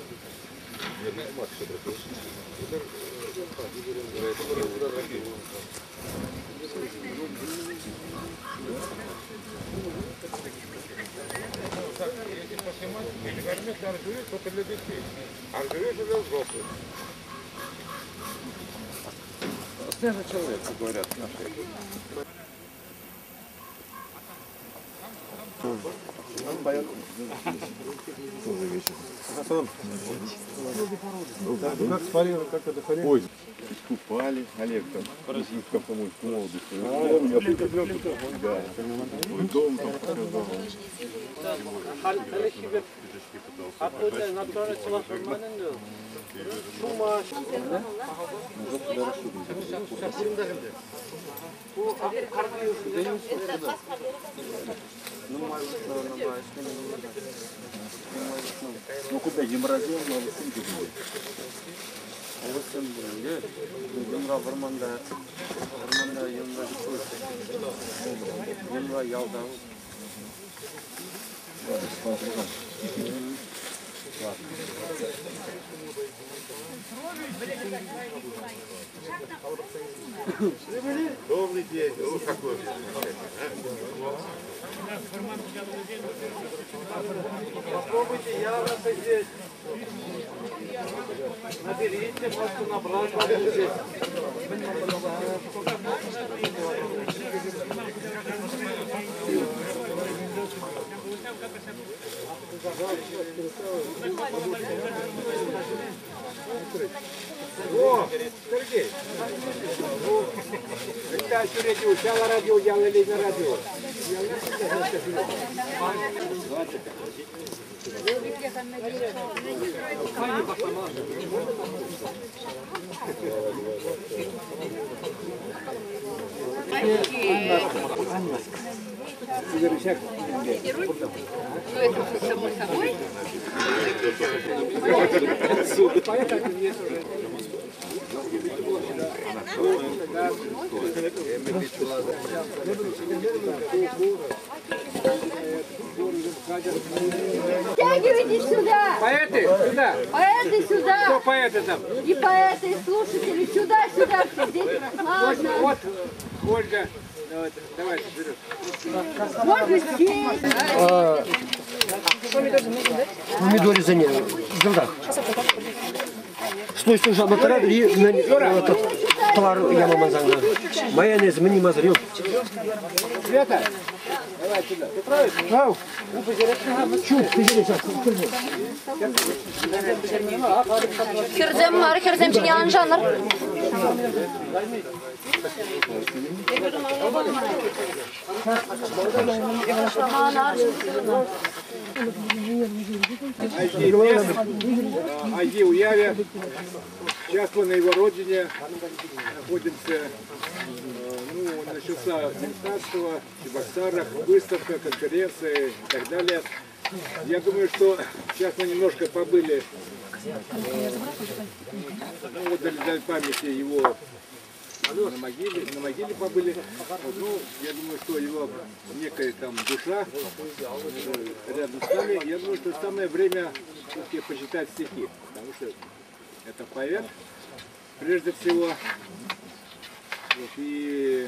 Если поснимать, армет аржует только для детей. Аржует для взрослых. Снежный человек, как говорят наши. Как спалили, как отдыхали? Ой, купали, Олег там, в комсомольской молодости. Да. Дом там показал. Ну куда Емразил, но Емра Варманда, Емра Емра Ялда. Добрый день. Ну, какой Попробуйте явно здесь. Наберите, просто набрать надо здесь. О, Сергей. Это что радио, сяло радио, делали на радио. Втягивайтесь сюда! Поэты, сюда! Поэты сюда! Кто поэты там? И поэты, и слушатели, сюда, сюда, все здесь можно. Вот, Ольга, давайте, вперед. Можно сесть. Помидоры за ней, в грудах. Стой, стой, жаба, и товар яма мазанга. Майонез, мини мазарю. Света, давай сюда. Петрович, Херзем var, Херземчине анжаныр. Айди Уяве. Сейчас мы на его родине находимся. Начался 19-го, в Чебоксарах, выставка, конференции и так далее. Я думаю, что сейчас мы немножко побыли, для памяти его на могиле побыли. Ну, я думаю, что его некая там душа рядом с нами. Я думаю, что самое время все-таки почитать стихи, потому что это поэт, прежде всего. Вот, и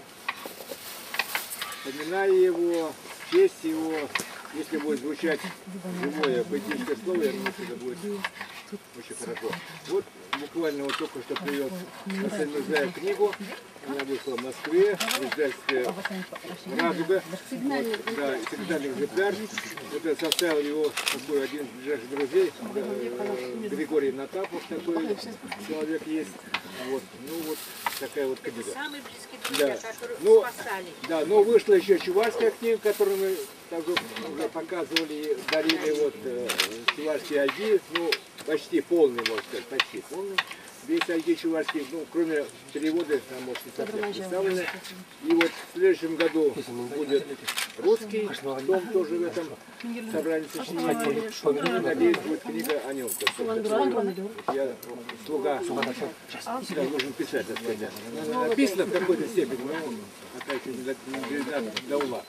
вспоминая его, в честь его, если будет звучать живое поэтическое слово, я думаю, что это будет очень хорошо. Вот буквально вот только что привез Василий Мирзаев книгу. Она вышла в Москве, в издательстве «Радуга». Вот, да, сигнальный экземпляр. Вот я составил его такой один из ближайших друзей, Григорий Натапов, такой человек есть. Вот, ну вот такая вот книга. Самые близкие друзья, Да. которых Ну, спасали. да, но вышла еще чувашская книга, которую мы также уже показывали, дарили вот чувашские айди, ну почти полный, можно сказать, почти полный. Весь айди чувашский, ну кроме перевода, там может не совсем представлены. И вот в следующем году будет русский дом тоже в этом собрании сочинений. И, надеюсь, будет книга о нем. Я слуга, да, нужно писать, так сказать. Написано в какой-то степени, но пока еще не довела.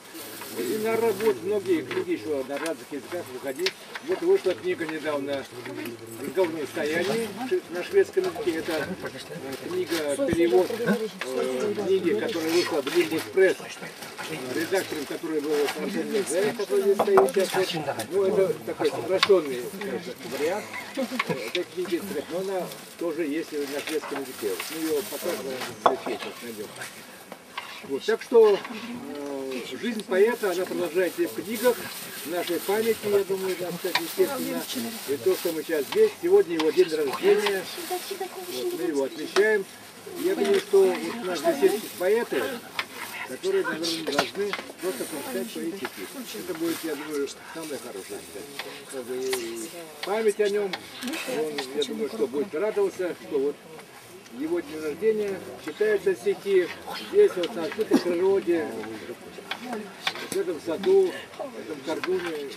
И на работу многие книги еще на разных языках выходить. Вот вышла книга недавно «В разговорном состоянии» на шведском языке. Это книга, перевод книги, которая вышла в Лимбус Пресс. Редактором, который был Арсен Мирзаев, который здесь стоит сейчас. Ну, это такой сокращенный вариант этой книги, но она тоже есть на шведском языке. Мы ее покажем, найдем. Вот, так что жизнь поэта, она продолжается и в книгах, в нашей памяти, я думаю, да, кстати, естественно. И то, что мы сейчас здесь, сегодня его день рождения, вот, мы его отмечаем. Я думаю, что вот у нас здесь есть поэты, которые, наверное, должны просто прочитать свои стихи. Это будет, я думаю, самое хорошее. И память о нем, он, я думаю, что будет радоваться, что вот его день рождения, читаются стихи здесь, вот на открытой природе, в этом саду, в этом кордоне.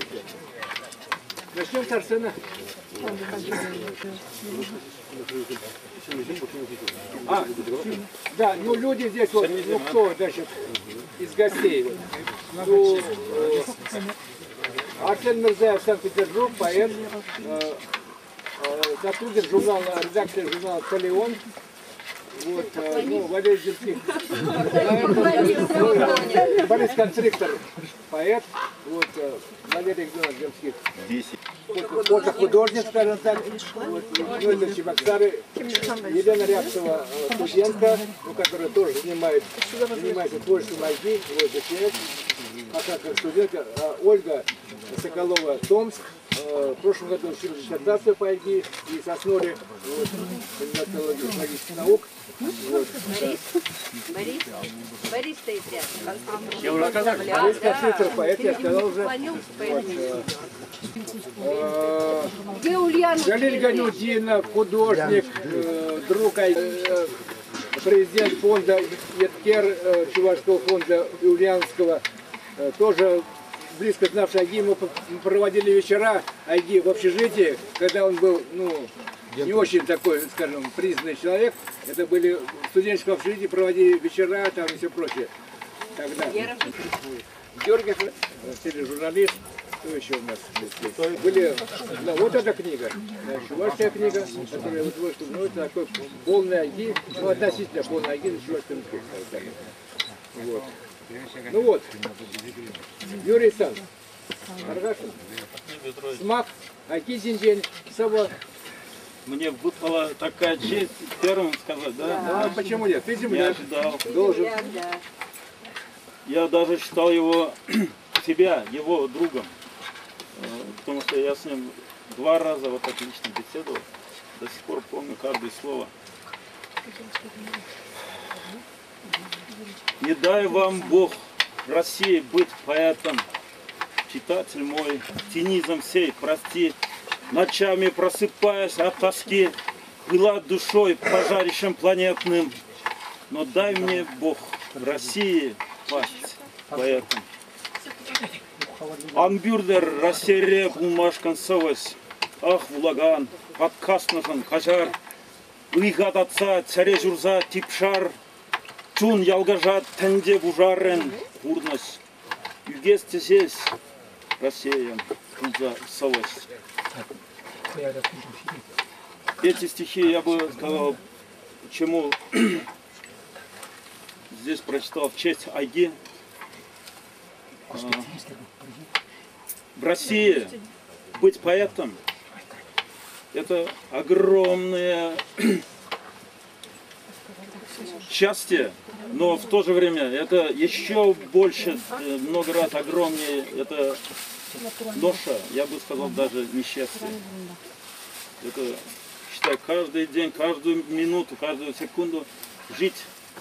Начнем с Арсена. Да, ну люди здесь, вот, ну кто, значит, из гостей. Вот. Ну, Арсен Мирзаев, Санкт-Петербург, поэт, сотрудник журнала, редактор журнала «Полеон». Вот, ну, Валерий Земских. Борис Констриктор, поэт. Вот, Валерий Земских. Фотохудожник, скажем так. Вот, ну, это Чебоксары. Елена Рябцева, студентка, ну, которая тоже занимается творчеством ID. Вот, здесь, пока как студентка. Ольга Соколова, Томск. В прошлом году училась диссертацию по ID и Сосноре, вот, кандидат логических наук. Вот. Борис стоит рядом. Я уже сказал, Борис Констриктор, поэт, я сказал уже. Где Ульяна? Галиль Ганютдинов, художник, друг, президент фонда Еткер, Чувашского фонда Ульяновского, тоже близко знавший Айги. Мы проводили вечера Айги в общежитии, когда он был, ну, не очень такой, скажем, признанный человек. Это были в студенческом общежитии, проводили вечера там и все прочее. Тогда. Георгиев, тележурналист, кто еще у нас здесь? Были, да, вот эта книга, да, чувашская книга, которая вот вышла, ну, это такой полный Айги, ну, относительно полный Айги на чувашском языке. Вот. Ну вот, Юрий Сан, Аргашин, Смак, Акизин Сава. Мне выпала такая честь первым сказать, да? А почему нет? Ты Не земляк, ожидал. должен. Я даже считал его, себя, его другом. Потому что я с ним 2 раза вот так лично беседовал. До сих пор помню каждое слово. Не дай вам Бог России быть поэтом, читатель мой, цинизм сей, прости, ночами просыпаясь от тоски, пыла душой пожарищем планетным, но дай мне Бог России пасть поэтом. Анбюрдер Россия булмашкан сывыс, ах вулаган, подкастныжын кажар, ыйгат атса царе журза типшар, чун ялгажат тенде бужарен, урнос, югес тезес, Россиям куза сывыс. Эти стихи я бы сказал, почему здесь прочитал в честь Айги. В России быть поэтом — это огромное счастье, но в то же время это еще больше, много раз огромнее, это ноша, я бы сказал, даже несчастье. Это, считай, каждый день, каждую минуту, каждую секунду жить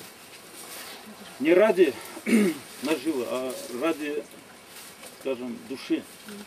не ради наживы, а ради, скажем, души.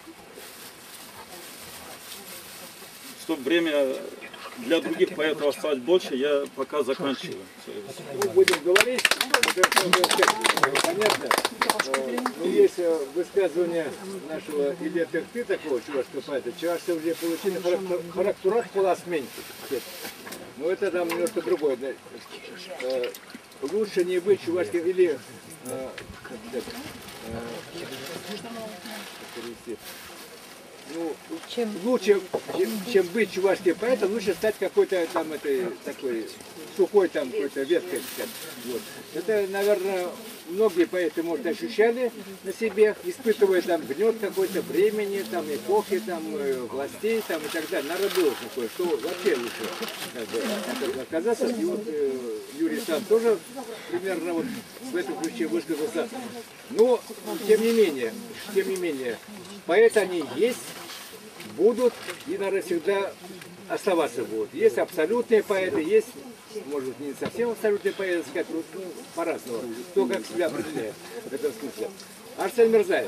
Чтобы время для других поэтов осталось больше, я пока заканчиваю. Ну, будем говорить, понятно. Но есть высказывание нашего Илья Пехты, такого чувашского поэта. Чувашцы уже получили характерат полосменьки. Но это там немножко другое. Лучше не быть чувашским или Ну, лучше, чем быть чувашским поэтом, лучше стать какой-то там такой сухой там какой-то веткой. Вот. Это, наверное, многие поэты, может, ощущали на себе, испытывая там гнет какой-то времени, там эпохи, там властей, там и так далее. Наверное, было такое, что вообще лучше как бы, оказаться. И вот Юрий сам тоже примерно вот в этом ключе высказался. Но, тем не менее, поэты они есть, будут и, наверное, всегда оставаться будут. Есть абсолютные поэты, есть, может быть, не совсем абсолютные поэты, сказать, ну, по-разному. Кто как себя определяет в этом смысле. Арсен Мирзаев.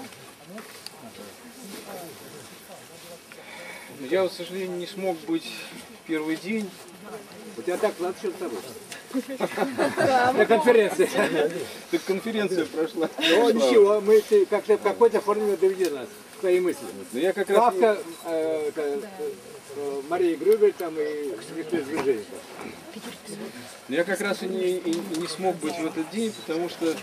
Я, к сожалению, не смог быть в первый день. У тебя так ладно, с тобой. На конференции. Так конференция прошла. Ну, ничего, мы как-то в какой-то форме довели нас, свои мысли. Но я как раз... Правка, Мария Грюбель там и Николай Зверженников. Я как раз и не смог быть в этот день, потому что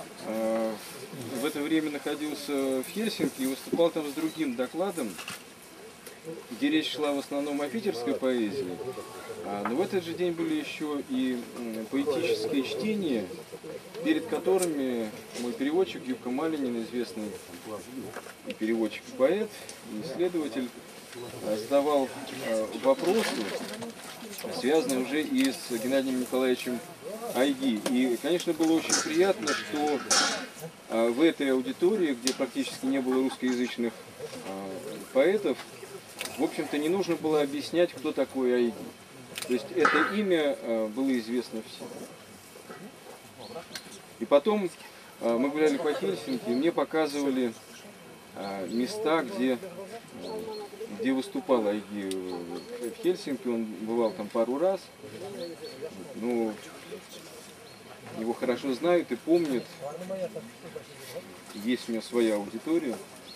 в это время находился в Хельсинки и выступал там с другим докладом, где речь шла в основном о питерской поэзии. Но в этот же день были еще и поэтические чтения, перед которыми мой переводчик Юка Малинин, известный и переводчик, и поэт, и исследователь, задавал вопросы, связанные уже и с Геннадием Николаевичем Айги. И, конечно, было очень приятно, что в этой аудитории, где практически не было русскоязычных поэтов, в общем-то, не нужно было объяснять, кто такой Айги. То есть это имя было известно всем. И потом мы гуляли по Хельсинки, и мне показывали места, где выступал Айги в Хельсинки. Он бывал там пару раз. Ну, его хорошо знают и помнят. Есть у него своя аудитория.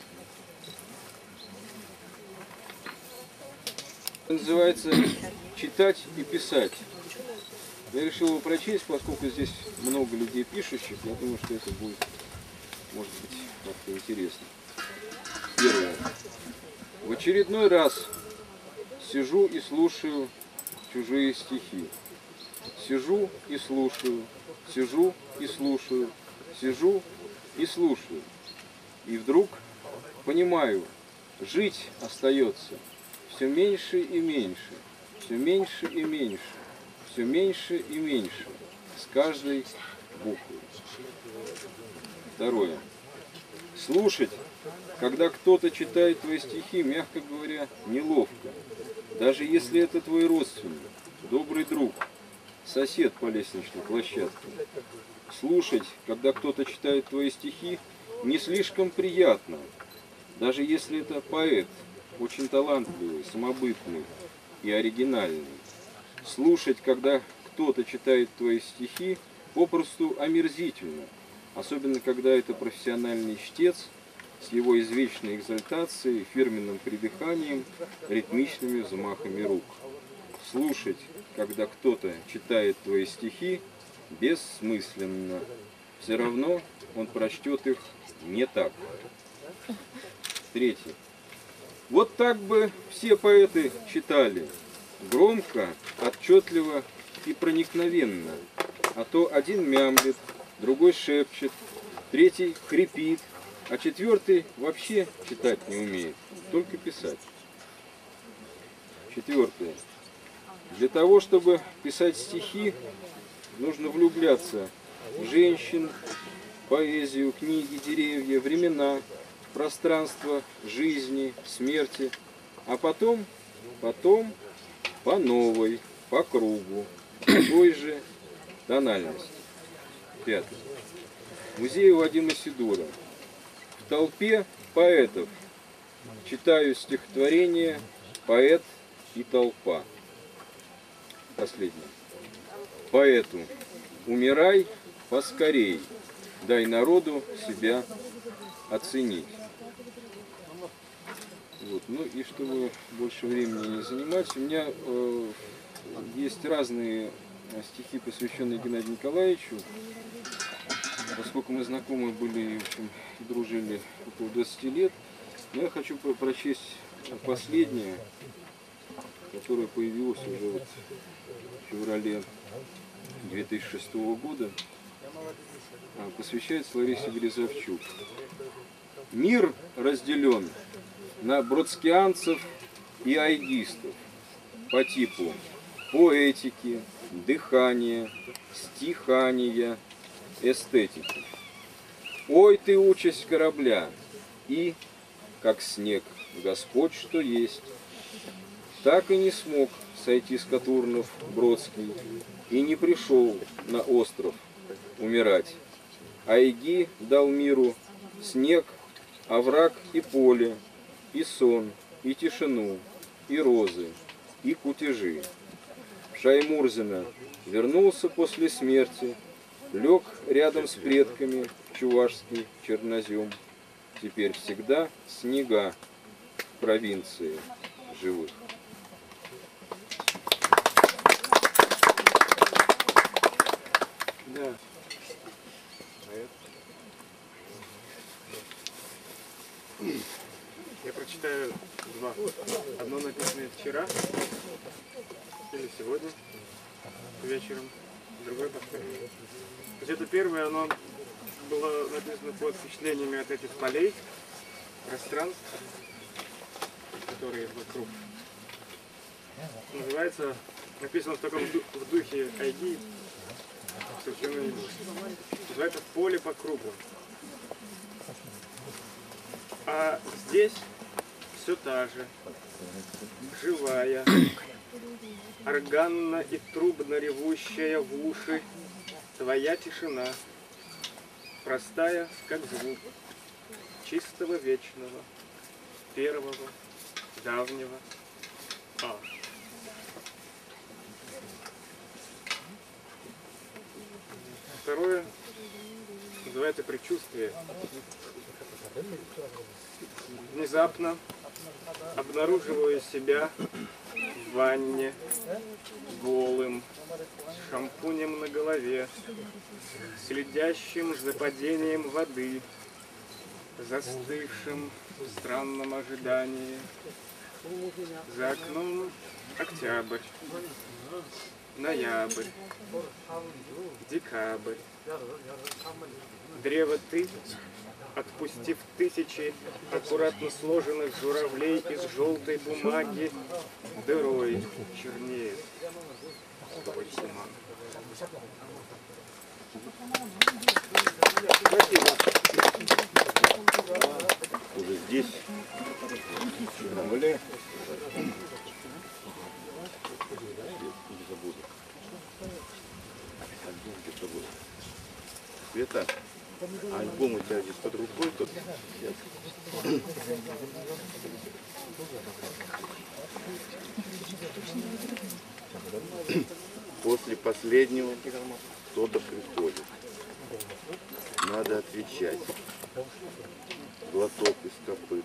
Это называется «Читать и писать». Я решил его прочесть, поскольку здесь много людей пишущих. Я думаю, что это будет, может быть, как-то интересно. Первое. В очередной раз сижу и слушаю чужие стихи. Сижу и слушаю, сижу и слушаю, сижу и слушаю. И вдруг понимаю, жить остается все меньше и меньше, все меньше и меньше, все меньше и меньше с каждой буквой. Второе. Слушать, когда кто-то читает твои стихи, мягко говоря, неловко. Даже если это твой родственник, добрый друг, сосед по лестничной площадке. Слушать, когда кто-то читает твои стихи, не слишком приятно. Даже если это поэт, очень талантливый, самобытный и оригинальный. Слушать, когда кто-то читает твои стихи, попросту омерзительно. Особенно, когда это профессиональный чтец с его извечной экзальтацией, фирменным придыханием, ритмичными взмахами рук. Слушать, когда кто-то читает твои стихи, бессмысленно. Все равно он прочтет их не так. Третье. Вот так бы все поэты читали. Громко, отчетливо и проникновенно. А то один мямлит, другой шепчет, третий хрипит, а четвертый вообще читать не умеет, только писать. Четвертое. Для того, чтобы писать стихи, нужно влюбляться в женщин, поэзию, книги, деревья, времена, пространство жизни, смерти, а потом по новой, по кругу, той же тональности. Пятое. Музей Вадима Сидора. В толпе поэтов читаю стихотворение «Поэт и толпа». Последнее. Поэту: умирай поскорей, дай народу себя оценить. Вот. Ну и чтобы больше времени не занимать, у меня есть разные стихи, посвященные Геннадию Николаевичу. поскольку мы знакомы были, в общем, дружили около 20 лет, но я хочу прочесть последнее, которое появилось уже вот в феврале 2006 года, посвящается Ларисе Березовчук. Мир разделен на бродскианцев и айгистов по типу поэтики, дыхания, стихания, эстетики. Ой ты, участь корабля, и, как снег, Господь что есть. Так и не смог сойти с Катурнов Бродский, и не пришел на остров умирать. Айги дал миру снег, овраг и поле, и сон, и тишину, и розы, и кутежи. Шаймурзина вернулся после смерти, лег рядом с предками в чувашский чернозем. Теперь всегда снега в провинции живых. Да. Я прочитаю два. Одно написано вчера или сегодня вечером, другое повторю. То есть это первое, оно было написано под впечатлениями от этих полей, пространств, которые вокруг. Называется, написано в таком в духе айги, совершенно не называется «Поле по кругу». А здесь все та же, живая, органно и трубно ревущая в уши твоя тишина, простая, как звук, чистого вечного, первого, давнего А. Второе называется предчувствие. Внезапно обнаруживаю себя в ванне, голым, с шампунем на голове, следящим за падением воды, застывшим в странном ожидании. За окном октябрь, ноябрь, декабрь. Древо ты, отпустив тысячи аккуратно сложенных журавлей из желтой бумаги, дырой чернеет твой туман. Уже здесь Шуравле. Не забуду. Альбом где-то был. Света, а альбом у тебя здесь под рукой тут? После последнего кто-то приходит. Надо отвечать. Глоток из копыт.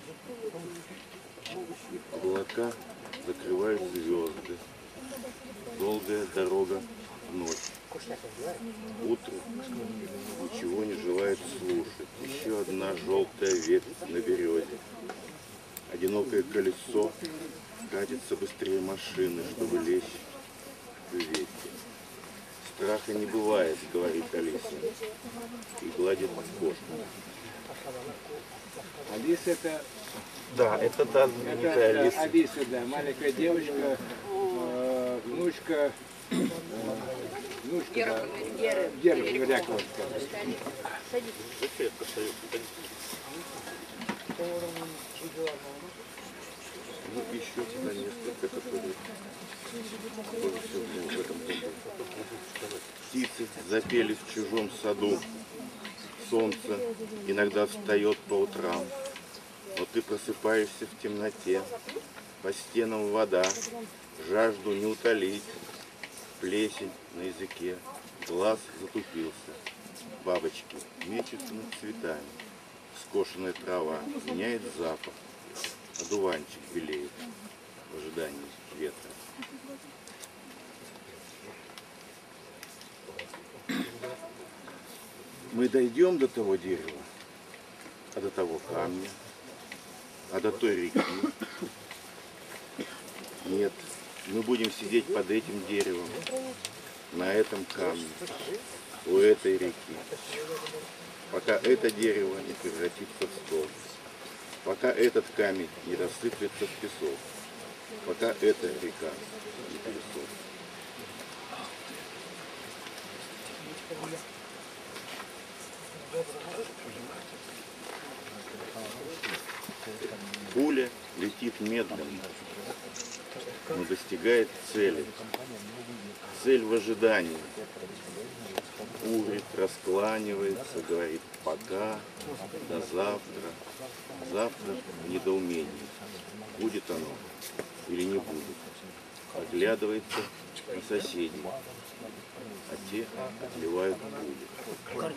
Облака закрывают звезды. Долгая дорога в ночь. Утро ничего не желает слушать. Еще одна желтая ветвь на березе. Одинокое колесо катится быстрее машины, чтобы лечь в ветки. Страха не бывает, говорит Алиса, и гладит кошку. Алиса это... Да, это та знаменитая Алиса. Алиса, да, маленькая девочка, внучка, Германа Юряковская. Ну, еще сюда несколько, которые тоже сегодня в этом году. Птицы запели в чужом саду. Солнце иногда встает по утрам, но ты просыпаешься в темноте. По стенам вода, жажду не утолить. Плесень на языке, глаз затупился. Бабочки мечутся над цветами. Скошенная трава меняет запах. Одуванчик белеет в ожидании ветра. дойдем до того дерева, а до того камня, а до той реки. Нет, мы будем сидеть под этим деревом, на этом камне, у этой реки, пока это дерево не превратится в стол, пока этот камень не рассыплется в песок, пока эта река не пересохнет. Пуля летит медленно, но достигает цели. Цель в ожидании. Курит, раскланивается, говорит пока, до завтра. Завтра в недоумении. Будет оно или не будет. Оглядывается на соседей, а те отливают пули.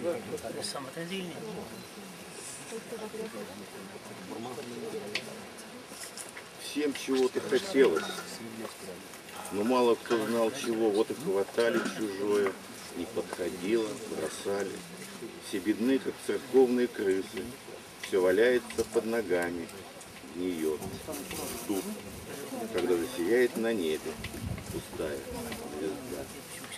Всем чего-то хотелось, но мало кто знал чего, вот и хватали чужое, не подходило, бросали. Все бедны, как церковные крысы, все валяется под ногами, гниет, ждут, когда засияет на небе пустая звезда.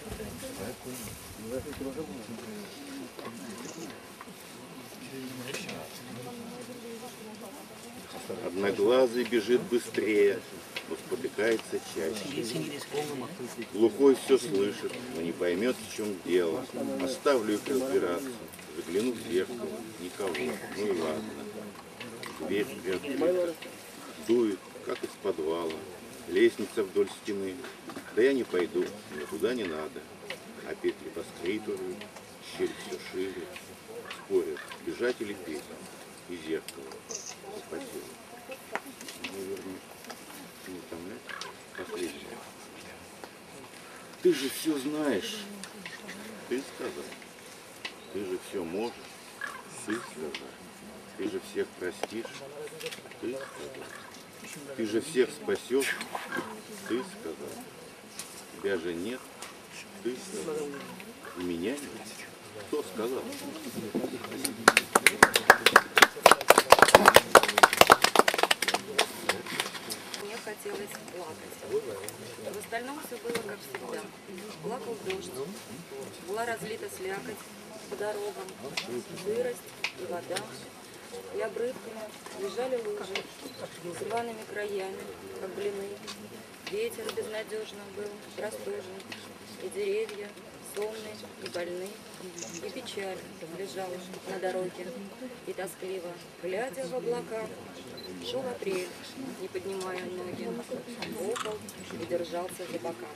Одноглазый бежит быстрее, но спотыкается чаще. Глухой все слышит, но не поймет, в чем дело. Оставлю их разбираться, загляну в зеркало, никого, ну и ладно. Дверь приоткрыта, дует, как из подвала, лестница вдоль стены. Да я не пойду, мне туда не надо. А петли поскрипывают, щель все шире. Спорят, бежать или петь, и зеркало запотело. Наверное, не утомлять. Последнее. Ты же все знаешь. Ты сказал. Ты же все можешь. Ты сказал. Ты же всех простишь. Ты сказал. Ты же всех спасешь. Ты сказал. Тебя же нет. Ты сказал. И меня нет. Кто сказал? Мне хотелось плакать. В остальном все было как всегда. Плакал дождь, была разлита слякоть по дорогам, сырость и вода. И обрывками лежали лужи с рваными краями, как блины. Ветер безнадежно был простужен, и деревья сонные и больны, и печаль лежала на дороге, и тоскливо, глядя в облака, шел апрель, не поднимая ноги, окол и держался за бока.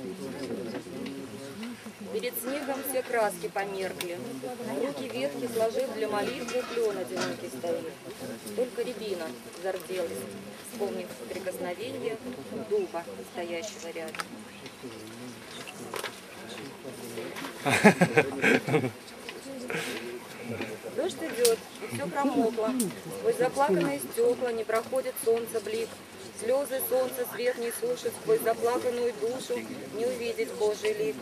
Перед снегом все краски померкли, руки ветки сложив для молитвы, клен одинокий стоит. Только рябина зарделась, вспомнив прикосновение дуба, стоящего рядом. Дождь идет, и все промокло. Сквозь заплаканные стекла не проходит солнце блик. Слезы солнца свет не сушит, сквозь заплаканную душу не увидеть Божий лик.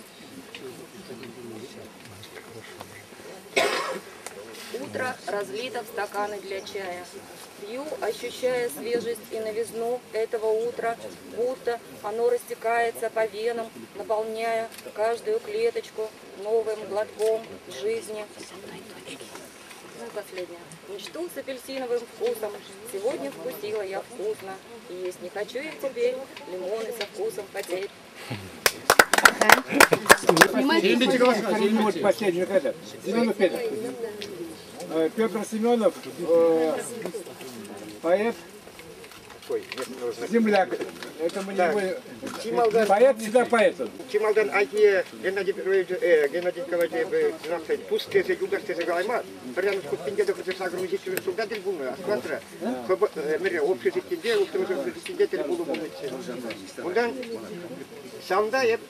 Утро разлито в стаканы для чая. Пью, ощущая свежесть и новизну этого утра, будто оно растекается по венам, наполняя каждую клеточку новым глотком жизни. Ну и последнее. Мечту с апельсиновым вкусом сегодня вкусила я вкусно. И есть не хочу я теперь лимоны со вкусом потеть. Петр Семенов, поэт, земляк. Это мы не поэт, всегда поэт. Чималдан Айкия Геннадий Николаевич написать пустые югорские гаймат, прямо с купингеда процесса грузительных солдатов бумы, а скватра, мере общежитие, общежитие телефону бумы. Ондан самда я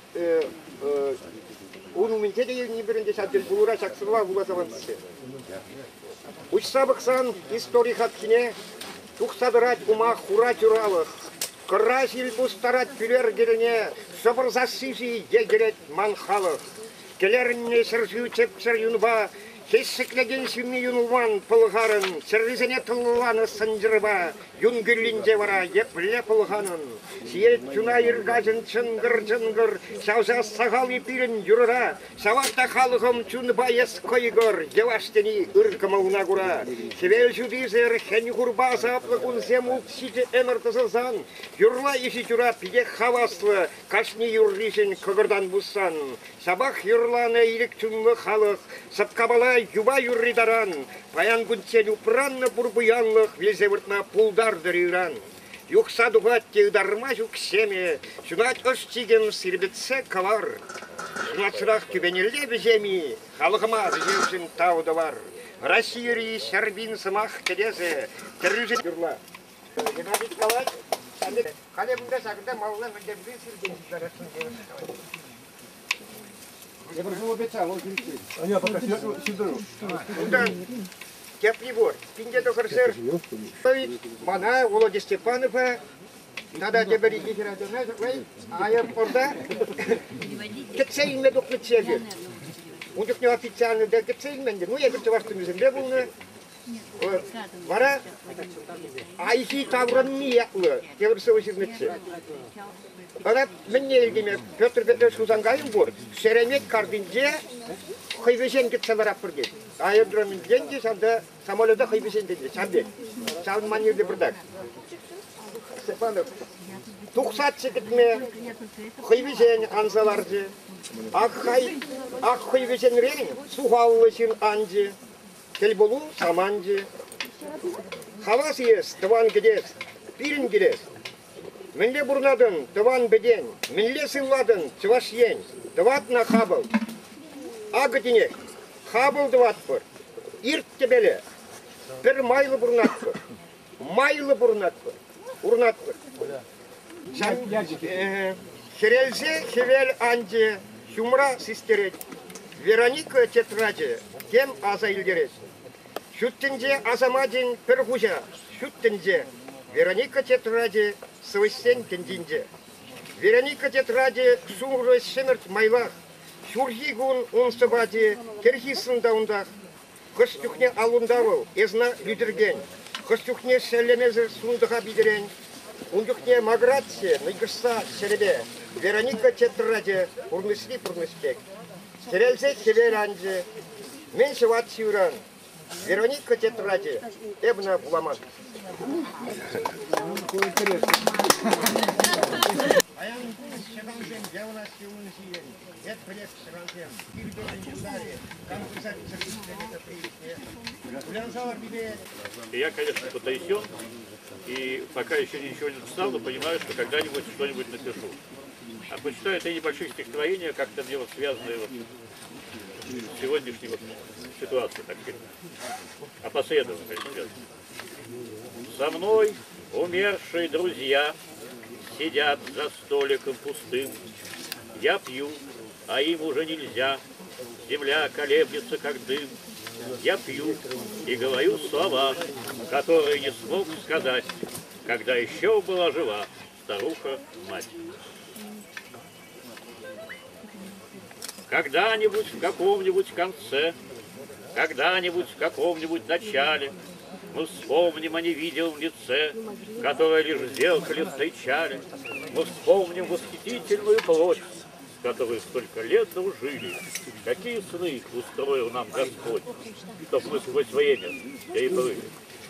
унументеде не берем десятый булура шаксырва буласаванцы. Учса баксан истории хаткине, тух собирать ума хура тюралых, красиль бустарать пюлер герене, собор засыжи егерет манхалых. келеріне сыржу чепсір юнба, Хессіклеген сүмі юнылван пылғарын, сірвізіне тылыланы сынжырба, юнгірлінже вара епле пылғанын. Сиет чуна иргажын чынгыр-чынгыр, сауза сағал епирін юрыра, савақта халығым чунба ес койгыр, еваштені ұркымауна құра. Севел жудизер хән ғұрба заплығын земул сиде әміртізілзан, юрла еші жүра пиде хаваслы, кашни юрришін күгірдан бұсан. Сабақ юрланы ирік чунлы халық, сапқабала юба юрридаран, паян гунцен упранны бурбуянлых, везевыртна пулдардыр иран. Юқса дуғат теударма жүк семе, шунат өстеген сирбетсе калар. Шунат сұрақ түбенелде біземи, халығыма бізеушін тауды бар. Россири сәрбин сымақ кедезе, тірілжет юрла. Геннадий Николаевич, қалебінде сағында малына мүндемді сирбен жүздарасын деуіз. Я просто обещал, он кричит. А я пока сидору. Теплибор, пинде дохарсер, мана Володя Степанова, надо тебе регить радиона, а я порда, кецельме дохлицели. У них не официально, да кецельме, ну я говорю, что на земле был, вара, а их таврон не якло, я говорю, что вы сидите. Она мне ilgime Петр Петрович Хузангайым бор, Шеремет Кардинде, Хайвезен кетсалар апырды. Аэродромын деньги, санда самолета Хайвезен деньги, самбек. Сам манерде бұрдак. Степанов, тухсат секетме, Хайвезен анзаларды, ақ Хайвезен рейн, сухаллысын анды, Келболу саманды. Хавас ес, таван гедес, пирин гедес. Менле бурнадын, таван беден, менле сылладын, чываш ен, дават на хабыл. Агытинек, хабыл дават пыр, ирт тебеле, бір майлы бурнат пыр, урнат пыр. Херелзе хевел анде, хумра систерет, Вероника тетраде, кем аза илдерет. Шуттенде азамадин пір хужа, шуттенде, Вероника тетраде, свыстен кендинде. Вероника тетраде сумры шемерт майлах, шурхигун он собаде, керхисын даундах. Хыстюхне алундавыл, эзна лидерген. Хыстюхне шелемезер сундыға бидерен. Ундюхне магратсе, найгыса шеребе. Вероника тетраде, урнысли пурныспек. Терелзе хеверанде, мен шеват сюран. Вероника тетраде, эбна буламан. Я, конечно, потрясен, и пока еще ничего не написал, но понимаю, что когда-нибудь что-нибудь напишу. А почитаю это небольшие стихотворения, как-то мне вот связанные вот с сегодняшней вот ситуацией, так сказать, опосредованно, конечно. Со мной умершие друзья сидят за столиком пустым. Я пью, а им уже нельзя. Земля колеблется, как дым. Я пью и говорю слова, которые не смог сказать, когда еще была жива старуха-мать. Когда-нибудь в каком-нибудь конце, когда-нибудь в каком-нибудь начале мы вспомним о невидимом лице, которое лишь в зеркале встречали. Мы вспомним восхитительную плоть, с которой столько лет дружили. Какие сны устроил нам Господь, чтоб мы сквозь время переплыли.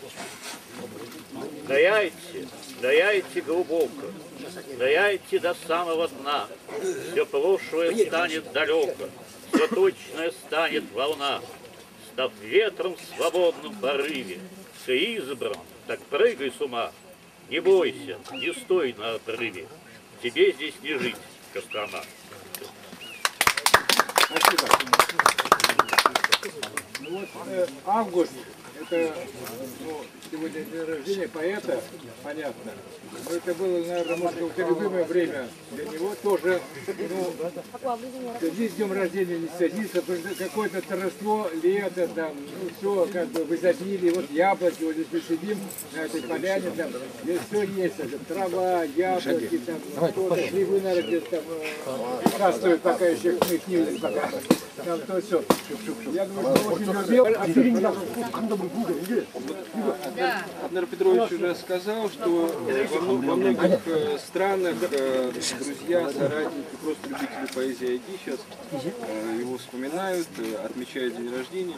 Ныряйте глубоко, ныряйте до самого дна. Все прошлое станет далеко, все точное станет волна. Став ветром в свободном порыве, ты избран, так прыгай с ума. Не бойся, не стой на отрыве, тебе здесь не жить, Кострома. Спасибо. Ну вот август, это сегодня день рождения поэта, понятно. Но это было, наверное, может быть, любимое время для него тоже. Ну, с днем рождения не садится, потому что какое-то торжество, лето, там, ну все, как бы в изобилии, вот яблоки, вот здесь мы сидим на этой поляне, там, здесь все есть, это, трава, яблоки, там, кто-то, грибы, наверное, где-то там участвуют, пока еще их не видели, пока. Там то все. Я думаю, что очень любил. Абнер Петрович уже сказал, что во многих странах друзья, соратники, просто любители поэзии Айги сейчас его вспоминают, отмечают день рождения.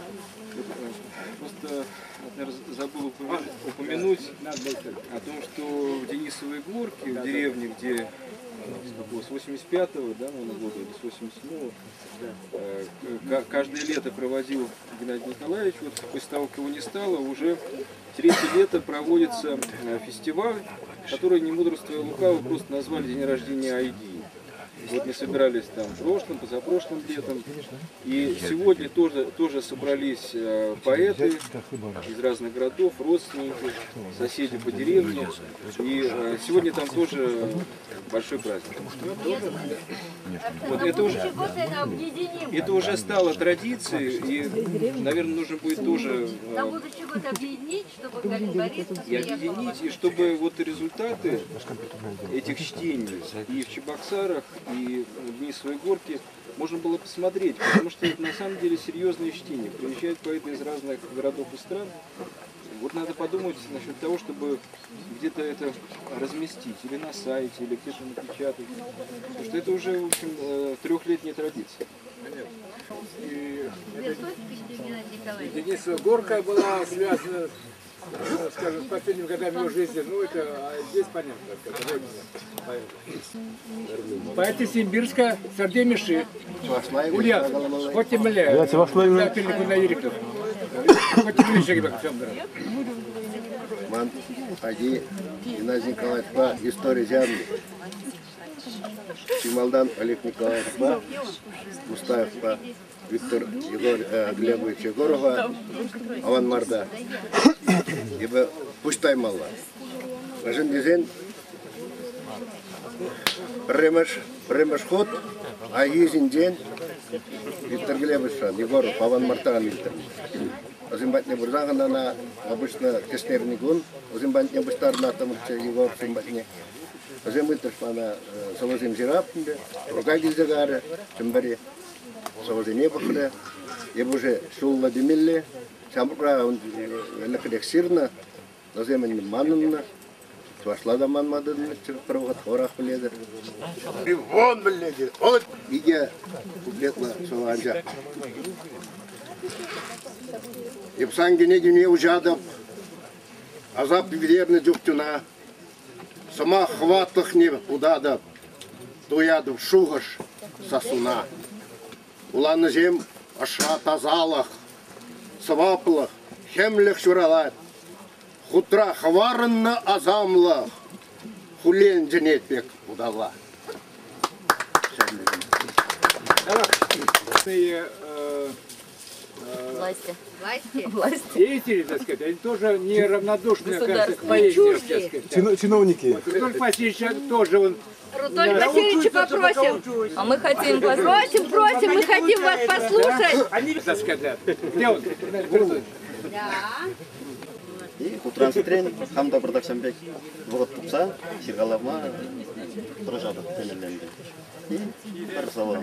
Просто Абнер забыл упомянуть о том, что в Денисовой Горке, в деревне, где с 85-го, да, наверное, года, или с 87-го, каждое лето проводил Геннадий Николаевич, вот после того, как его не стало, уже третье лето проводится фестиваль, который, не мудрствуя лукаво, просто назвали день рождения Айги. Вот мы собирались там прошлым, позапрошлым летом, и сегодня тоже собрались поэты из разных городов, родственники, соседи по деревне, и сегодня там тоже большой праздник. Вот, это уже стало традицией, и, наверное, нужно будет тоже На будущий год объединить, чтобы Борис и объединить, и чтобы вот результаты этих чтений и в Чебоксарах, и в Денисовой Горке можно было посмотреть, потому что это на самом деле серьезные чтения. Приезжают поэты из разных городов и стран. Вот надо подумать насчет того, чтобы где-то это разместить, или на сайте, или где-то напечатать. Потому что это уже, в общем, трехлетняя традиция. И Денисова Горка была связана, скажем, с последними годами его жизни. Ну, это здесь понятно. Поэты Симбирска, Сардемиши, Ульян, Хотимля, Лапельнику на Ириков. Хотимля, как всем дорогу. Ман, Аги, Геннадий Николаевич, по истории земли. Чималдан Олег Николаевич, по Мустаев, по Виктор Глебович Егорова, Аван Марда. Ибо пустай мало. Важен дизайн. Премеш ход, а езин день. Виктор Глебович Егоров, Аван Марда Виктор. Озимбатня бурзагана на обычно кестерный гун, озимбатня быстарна там Егор Озимбатня. Озимбатня на Салазим Зирапнде, Ругаги Загара, Чембари, Салазине Бахре, Ебуже Шулла Демилле, Самбра он Лекадексирна, Озимбатня Манна, Свашлада Манмаден, Провод Хорах Ледер. Вон, блядь, вот иди куплетна Саланжа. Епсан Геннадий Ужадов, Азап Верный Дюктюна, сама хватлах не удадов, Туядов Шугаш Сасуна, Улан зем Аша Тазалах, Сваплах, Хемлях Шуралат, Хутра Хварна Азамлах, Хулен Дженетбек удала. Власти. Деятели, так сказать, они тоже не равнодушны, кажется, к поэзии, так сказать. Чиновники. Вот Рудольф Васильевич тоже он. Рудольф Васильевича попросим. А мы хотим послушать. Просим, мы хотим вас послушать. Они, так сказать, где он? Да. И утран ситрен, хамда продакшамбек, вот тупса, сиргалавма, трожада, тенеленде. И арсала.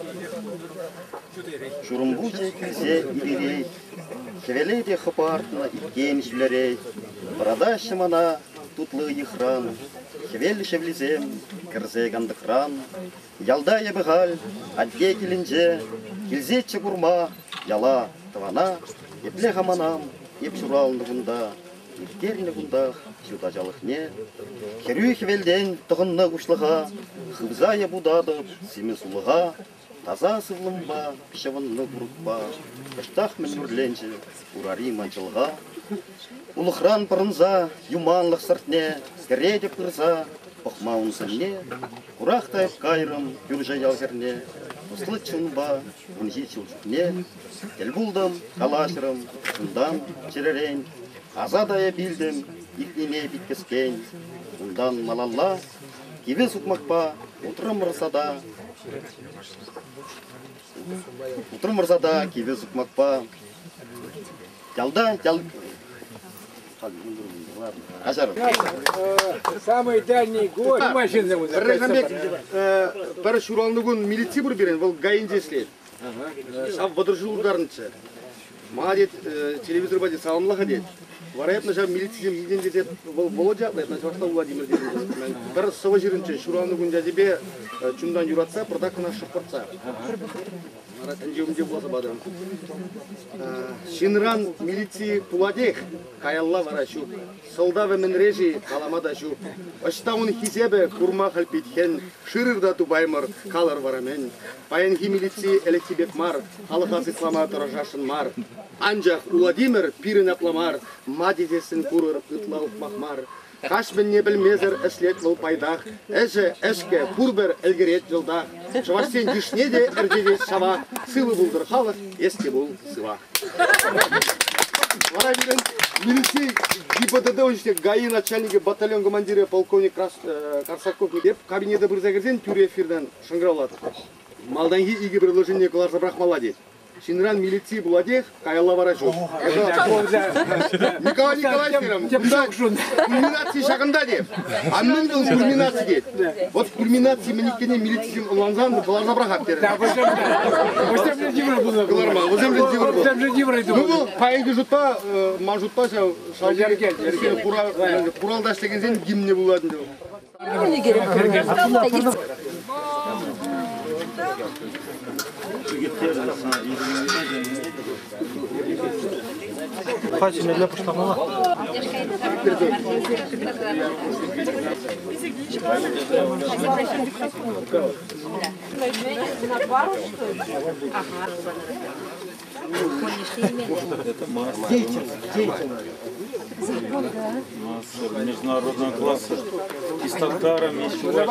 Шурумбучек, зе ирирей, шевелейте хапартна и кен швлярей, бородаще мана, тутлы ехран, шевель шевлизем, керзе гандыкран, ялдая бегаль, адде келенже, килзетче гурма, яла, тавана, епле хаманам, епшуралны гунда, иртерны гундах, сюда жалыхне, херюй хевелден тұғынны күшлыға, хыбзая будадып, семен сулыға, таза сывлымба, пішавынны күрікпа, кыштақ мүлмүрленші, урари манчылға, улықран пырынза, юманлық сыртне, кередеп кырза, бұқмауын сімне, құрақтайып кайрым, юржа ялгерне, Услы чунба, унжи чулчукне, ел булдым, калашырым, шундан черерен, азадая билдим, ихнеме биткескен, ундан малалла, киве сукмакпа, утрым мырзада, киве сукмакпа, ялда, Самый дальний гость. Бір шуранды күн милиция бір берен, бұл ғайын жеслет. Сап водыржылударынша. Ма дед, телевизор ба дед, саламлаға дед. Варайапна жа милиция елден дед, бұл Володя, Шварста Владимир дед. Бір сова жерінше, шуранды күн жадебе чундан юратса, продакына шықпыртса. Шинран милиции пуладех, каялла варашу, солдавы мен режи каламадашу, оштаун хизебе курма халпитхен, ширырда тубаймар, калар варамен, паянхи милиции электибек мар, халыхас ислама торажашын мар, анжах Владимир пирин апламар, мадидесін курыр ытлаук махмар, Кашмен не білмезір әслет бұл пайдақ, әжі әшке пурбер әлгерет жылдақ. Шаварсен дишне де әрдеде шава, сылы бұлдыр халық, еске бұл сыва. Вара берін, милицей ГИБДД өңіште ГАИ начальнигі батальон командирі полковник Карсаков деп кабинеті бір зәгірден тюре эфирден шыңғыраулады. Малдан ге иге бір ложение кыларса брахмала дейді. Шинран милиции буладех, каялла варачу. Николай Николаевич, кульминации шагында деп. Аммен бұл кульминации деп. Вот кульминации менекене милициясын ұланзан, бұларна брахат дер. Ну бұл пайынғы жұтпа, ма жұтпа, Құралдаш деген зен гимне бұладын деп. Хватит для поштамала. Международного класса и с татарами,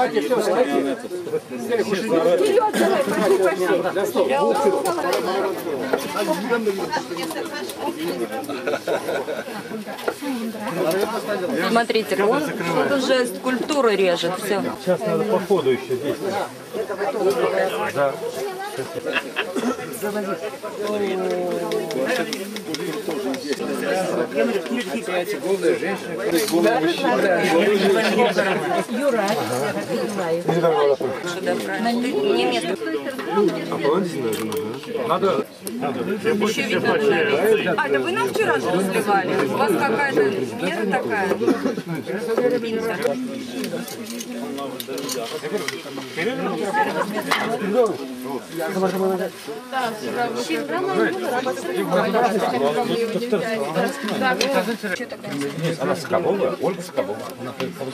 Смотрите, он уже скульптуры режет, все. Сейчас надо по ходу еще здесь. Да. Голые женщины, голые мужчины. Юра, Надо. А, да вы нам вчера же разливали. У вас какая-то мера такая. Она Скобова, Ольга Скобова. Она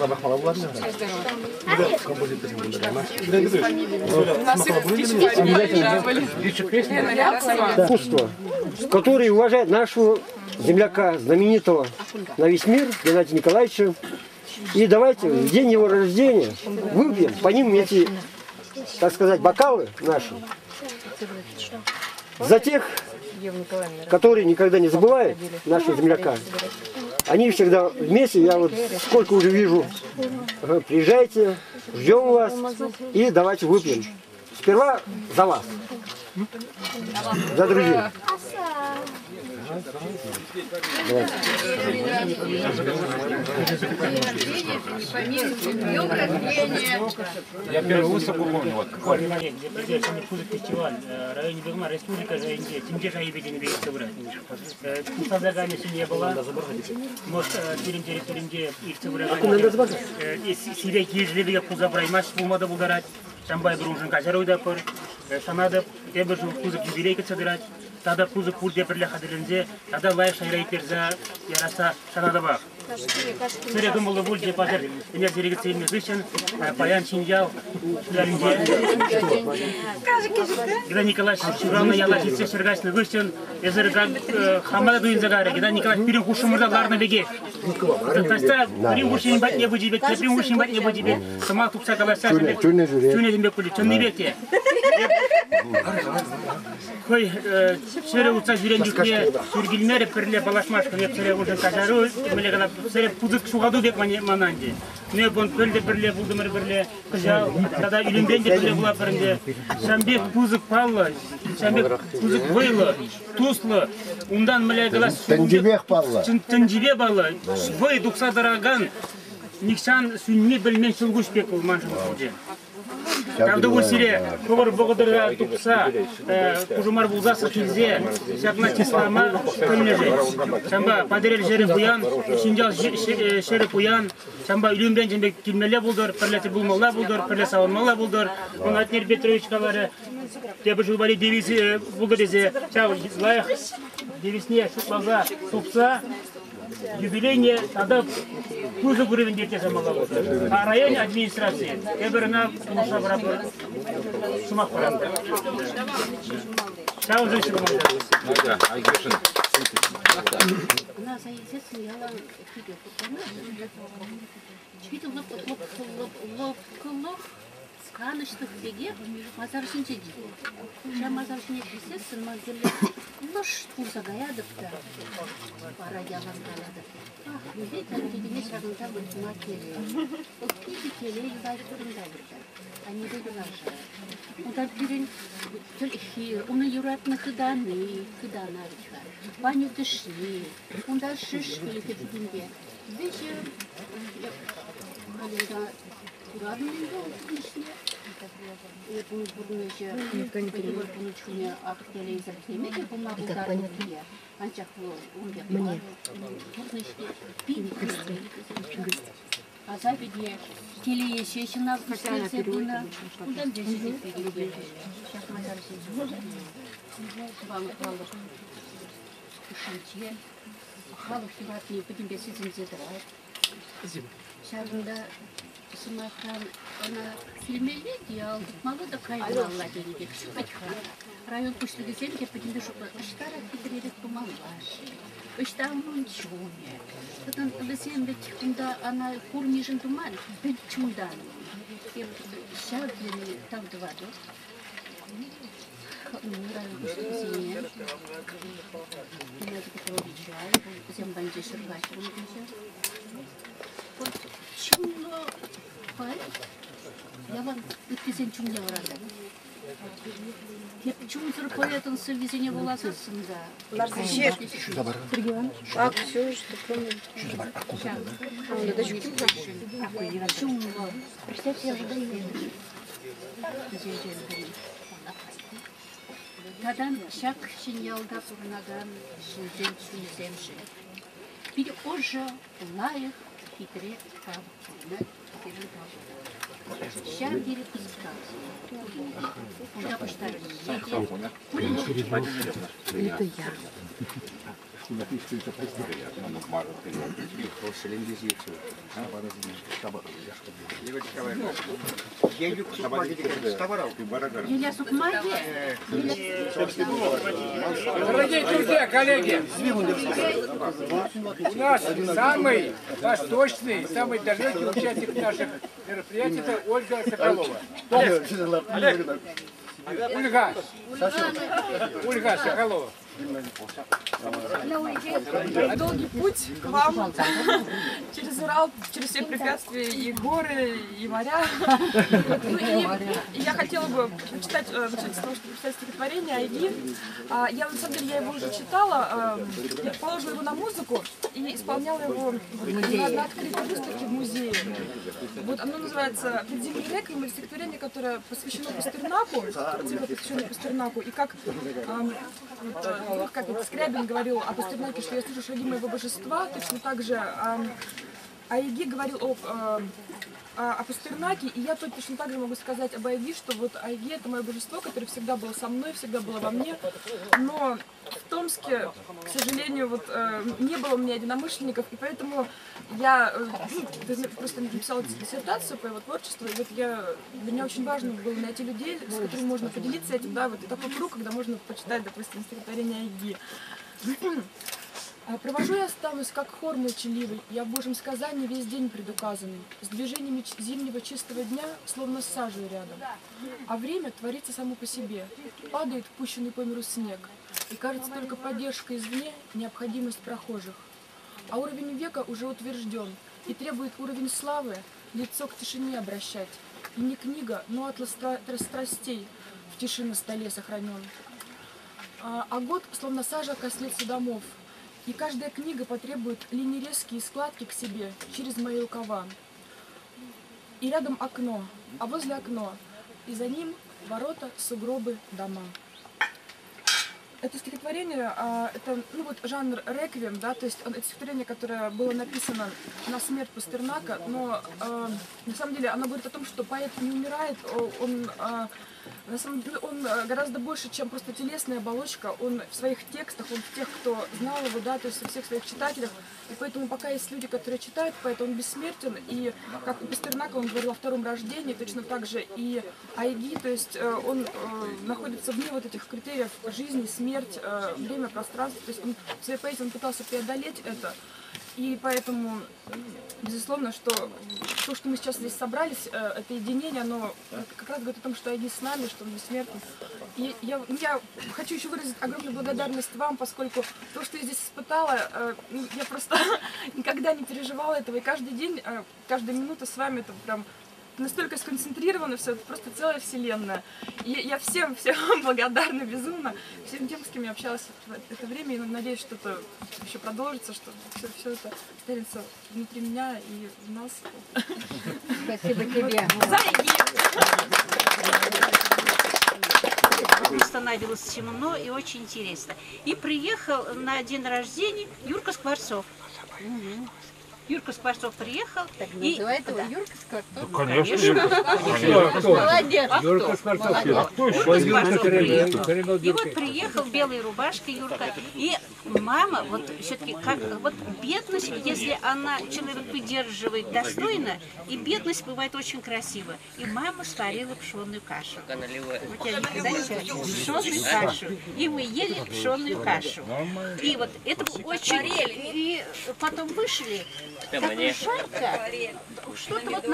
Искусство, который уважает нашего земляка, знаменитого на весь мир, Геннадия Николаевича. И давайте в день его рождения выпьем по ним эти, так сказать, бокалы наши. За тех, которые никогда не забывают нашего земляка. Они всегда вместе, я вот сколько уже вижу, приезжайте, ждем вас и давайте выпьем. Сперва за вас, за друзей. Давайте. Я первый выставку помню. Вот. Фестиваль районе Белма Республика Жайнде, Тимге Жайбедин веет собрать. Садагами не было. Может, Тиринде их собрать. Сирек ежели кузабраймаш пумада бугарать. Шамбай дружен кажаройда пор. Санада тебежу кузы юбилейка собирать. Тада кузы пурде прилеха делинзе. Тада лай шайрайтерза яраса санада бах. Сырья думала вульде пожар, меня дирекционный вышен, Паян Чиньял, Геннадий Николаевич Чурана Ялачице Шергачный вышен, Езерга Хамада Дуинзагара, Геннадий Николаевич перехуши мурдалар на беге. Таста приумуши бать не будет, приумуши бать не будет, сама тупса Каласа, Чуне зембе кули, Чуне бете. Хой, сыре уца жирендюкне, Сюргильмере перле балашмашка, не сыре уже кажару, мелегана сыре пузык шугаду бек мананди. Не бон перле перле булдымыр перле, кыжал, когда илюмбенде перле була перле. Шамбек пузык палла, шамбек пузык выйлы, туслы, ундан мелегала Тенджибек палла. Тенджибе бала, вый дукса дороган, никсан сүнни білмен сулгуш бекул маншын суде. Тавды усире, ковар богодырга тупса, кужумар булзасы килзе, шакна числама көлнеже. Шамба падерел жері буян, шинжал жері буян, шамба үлімбен жембек килмеле булдыр, пірлеті булмалла булдыр, пірле саванмалла булдыр. Он Атнер Петровичкалары, тебе жылбари девизи булдырезе, чау злаях, девисне шутмаза тупса, юбилейне, тогда кузов уровень детей самого. А районе администрации, я бы на Муша Барабар, Шумах Барабар. Чао, женщина, Kanıştık bege, mazarışın çeşidi. Şam mazarışın çeşidi, mazarışın loş kursa dayadık da. Para yalan kaladı. Ah, bir tanıdığımız şarkıda bir makere. O kişi keleği başlarındadır da. Hani de günaşa. Ondan birin tülhir, onu yuratma kıdana çıkar. Banyo dışlı, ondan şişkili tepkinde. Beşi, Урадный никто не переводит. Мне. А западе теле еще нас касается было. Куда здесь переводит? Сейчас мы зараз вам кушайте. Хвалу хилатни, будем без этим задрать. Шарында Сымахан, она фильмеле делал, мало да кайдалла денег, все потихо. Район пуштыгы земге подинде шуба, ыштара китерелек помалаши, ыштармын чуме. Потом лысем тихунда она курнижен туман, бит чундан. Шагли так два, да? Район пуштыгы земге, Геннадий Петрович, зембанде шергачевым Чумно, пай, я вам өткізен чумне барады. Теп чумсыр поятын сывезене боласы сында. Жер. А, все, что кроме. Чумно. Представьте, я уже доеду. Тадан шак шиньялда пурнаган шинзен сунземши. Bir oja лаях хитре правда. Ща перепускать. Куда поставить? Это я. Дорогие друзья, коллеги, у нас самый восточный, самый далекий участник наших мероприятий – это Ольга Соколова. Ольга Соколова. Долгий путь к вам через Урал, через все препятствия, и горы, и моря. И я хотела бы прочитать, начать с того, что прочитать стихотворение Айги. Я, на самом деле, я его уже читала, я положила его на музыку и исполняла его на открытой выставке в музее. Вот оно называется «Предзимний реквием», это стихотворение, которое посвящено Пастернаку, посвящено Пастернаку, и как Скрябин говорил о Пастернаке, что я слышу шаги моего божества, точно так же Айги говорил о о Пастернаке, и я точно так же могу сказать об Айги, что вот Айги — это мое божество, которое всегда было со мной, всегда было во мне, но в Томске, к сожалению, вот не было у меня единомышленников, и поэтому я просто написала диссертацию по его творчеству, и вот для меня очень важно было найти людей, с которыми можно поделиться этим, да, вот и такой круг, когда можно почитать, допустим, стихотворение Айги. Провожу я останусь, как хор молчаливый, я в Божьем сказании весь день предуказанный, с движениями зимнего чистого дня, словно с сажей рядом. А время творится само по себе, падает пущенный по миру снег, и кажется только поддержка извне, необходимость прохожих. А уровень века уже утвержден, и требует уровень славы лицо к тишине обращать. И не книга, но атлас страстей в тиши на столе сохранен. А год, словно сажа косницы домов, и каждая книга потребует линии резкие складки к себе через мои рукава. И рядом окно, а возле окна, и за ним ворота, сугробы, дома. Это стихотворение, это жанр реквием, да, то есть это стихотворение, которое было написано на смерть Пастернака, но на самом деле оно говорит о том, что поэт не умирает, на самом деле он гораздо больше, чем просто телесная оболочка, он в своих текстах, он в тех, кто знал его, да, то есть во всех своих читателях, и поэтому пока есть люди, которые читают поэта, он бессмертен, и как у Пастернака он говорил о втором рождении, точно так же и Айги, то есть он находится вне вот этих критериев жизни, смерть, время, пространство, то есть он в своей поэзии он пытался преодолеть это. И поэтому, безусловно, что то, что мы сейчас здесь собрались, это единение, оно как раз говорит о том, что Айги с нами, что он бессмертен. И я хочу еще выразить огромную благодарность вам, поскольку то, что я здесь испытала, я просто никогда не переживала этого. И каждый день, каждая минута с вами, это прям настолько сконцентрировано все, это просто целая вселенная. И я всем благодарна безумно, всем тем, с кем я общалась в это время, и надеюсь, что это еще продолжится, что все это останется внутри меня и в нас. Спасибо тебе. Становилось темно и очень интересно. И приехал на день рождения Юрка Скворцов. Юрка Скворцов приехал. Так называет его Юрка Скворцов? Да, конечно, Юрка Скворцов. Молодец. Юрка Скворцов. И вот приехал в белой рубашке Юрка. И мама, вот все-таки, как вот бедность, если она человек поддерживает достойно, и бедность бывает очень красиво. И мама сварила пшенную кашу. Вот я никогда не сварила пшенную кашу. И мы ели пшенную кашу. И вот это очень... И потом вышли. Такое жарко, что-то вот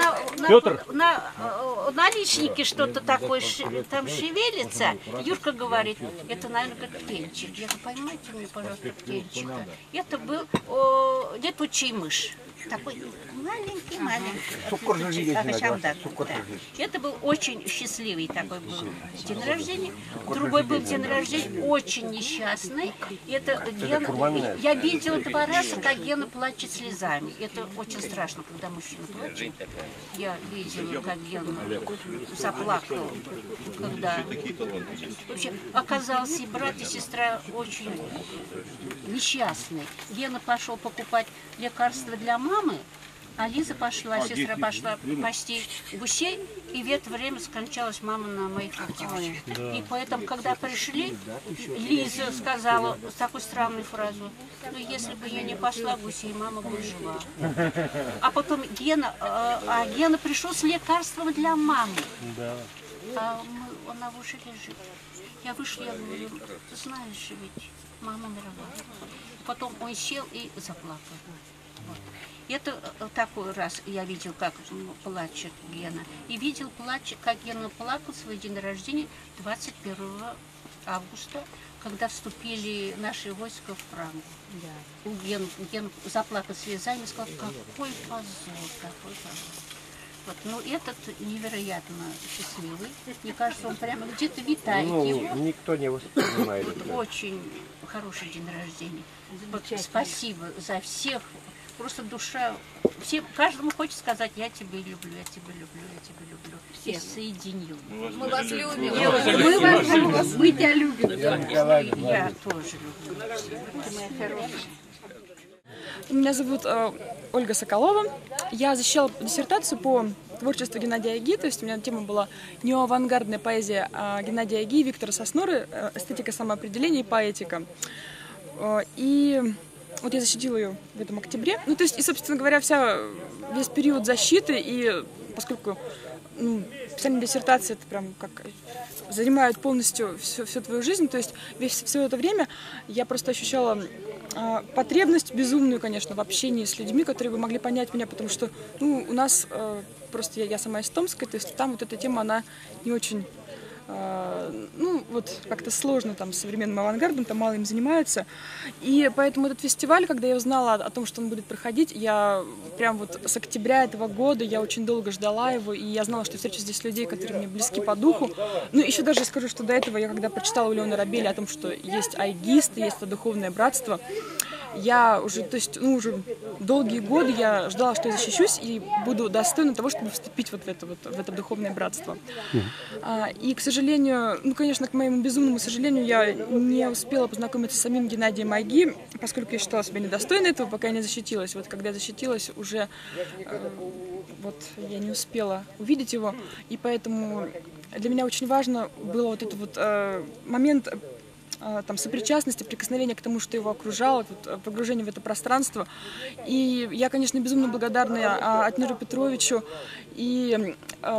на личнике что-то такое там шевелится. Юрка говорит, это, наверное, коктейльчик. Я говорю, поймайте мне, пожалуйста, коктейльчика. Это был летучий мышь. Такой маленький. Это был очень счастливый такой был день рождения. Другой был день рождения очень несчастный. Это Гена. Я видела 2 раза, как Гена плачет слезами. Это очень страшно, когда мужчина плачет. Я видела, как Гена заплакал, когда вообще оказался и брат, и сестра очень несчастные. Гена пошел покупать лекарства для мамы, а Лиза пошла, сестра пошла пасти гусей, и в это время скончалась мама на моих руках. И поэтому, когда пришли, Лиза сказала такую странную фразу: ну, если бы я не пошла гусей, мама бы жила. А потом Гена пришел с лекарством для мамы. Она уже лежит. Я вышла, я говорю, ты знаешь, ведь мама умерла. Потом он сел и заплакал. Вот. Это такой раз я видел, как плачет Гена. И видел, как Гена плакал свой день рождения 21 августа, когда вступили наши войска в Прагу. Да. Ген заплакал слезами и сказал, какой позор, какой позор. Вот, ну, этот невероятно счастливый. Мне кажется, он прямо где-то витает. Никто не воспринимает. Очень хороший день рождения. Вот, спасибо за всех. Просто душа. Каждому хочет сказать, я тебя люблю, я тебя люблю, я тебя люблю. Все соединю. Мы вас любим. Мы тебя любим. Я тоже люблю. Ты моя хорошая. Меня зовут Ольга Соколова. Я защищала диссертацию по творчество Геннадия Айги, то есть у меня тема была неоавангардная поэзия Геннадия Айги и Виктора Сосноры, эстетика самоопределения и поэтика. И вот я защитила ее в этом октябре. Ну, то есть, и, собственно говоря, весь период защиты, и поскольку писание диссертации это прям как занимает полностью всю твою жизнь, то есть все это время я просто ощущала потребность безумную, конечно, в общении с людьми, которые бы могли понять меня, потому что у нас просто я сама из Томска, то есть там вот эта тема, она не очень... вот как-то сложно там с современным авангардом, там мало им занимаются. И поэтому этот фестиваль, когда я узнала о том, что он будет проходить, я прям вот с октября этого года, я очень долго ждала его, и я знала, что встречу здесь людей, которые мне близки по духу. Ну, еще даже скажу, что до этого я, когда прочитала у Леона Рабеля о том, что есть айгисты, есть это духовное братство, я уже, то есть, уже долгие годы я ждала, что я защищусь и буду достойна того, чтобы вступить вот в это духовное братство. И, к сожалению, конечно, к моему безумному сожалению, я не успела познакомиться с самим Геннадием Айги, поскольку я считала себя недостойной этого, пока я не защитилась. Вот когда я защитилась, уже вот я не успела увидеть его, и поэтому для меня очень важно было вот этот вот момент там, сопричастности, прикосновения к тому, что его окружало, погружение в это пространство. И я, конечно, безумно благодарна Атнеру Петровичу и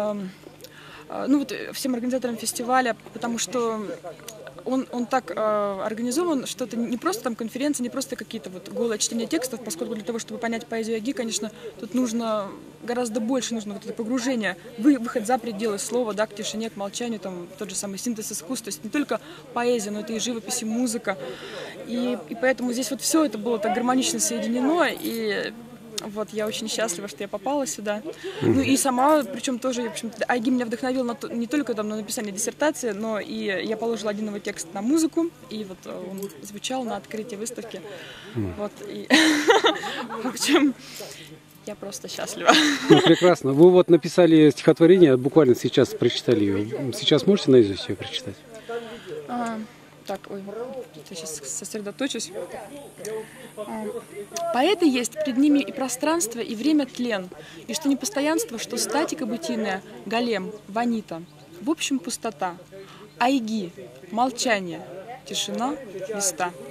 всем организаторам фестиваля, потому что он так организован, что это не просто там конференция, не просто какие-то вот голые чтения текстов, поскольку для того, чтобы понять поэзию Айги, конечно, тут нужно гораздо больше, нужно вот это погружение, выход за пределы слова, да, к тишине, к молчанию, там тот же самый синтез искусств, то есть не только поэзия, но это и живопись, и музыка, и поэтому здесь вот все это было так гармонично соединено, и вот я очень счастлива, что я попала сюда. Ну и сама, причем тоже, в общем-то, Айги меня вдохновил не только там на написание диссертации, но и я положила один его текст на музыку, и вот он звучал на открытии выставки. Вот, и в общем, я просто счастлива. Ну, прекрасно. Вы вот написали стихотворение, буквально сейчас прочитали ее. Сейчас можете наизусть ее прочитать? Так, ой, я сейчас сосредоточусь. Поэты есть пред ними и пространство, и время тлен, и что непостоянство, что статика бытийная, голем, ванита. В общем, пустота. Айги, молчание, тишина, листа.